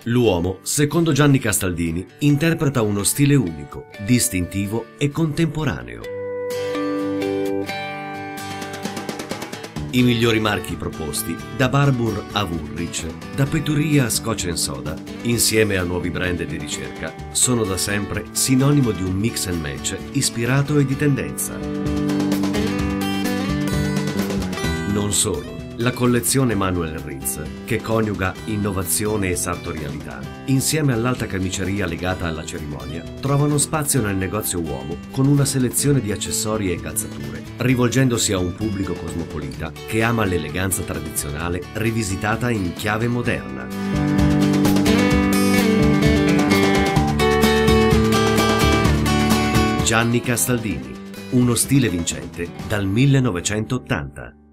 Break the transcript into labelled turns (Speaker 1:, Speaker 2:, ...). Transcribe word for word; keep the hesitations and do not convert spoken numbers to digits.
Speaker 1: L'uomo, secondo Gianni Castaldini, interpreta uno stile unico, distintivo e contemporaneo. I migliori marchi proposti, da Barbour a Woolrich, da Peturia a Scotch and Soda, insieme a nuovi brand di ricerca, sono da sempre sinonimo di un mix and match ispirato e di tendenza. Non solo. La collezione Manuel Ritz, che coniuga innovazione e sartorialità, insieme all'alta camiceria legata alla cerimonia, trovano spazio nel negozio uomo con una selezione di accessori e calzature, rivolgendosi a un pubblico cosmopolita che ama l'eleganza tradizionale rivisitata in chiave moderna. Gianni Castaldini, uno stile vincente dal millenovecentottanta.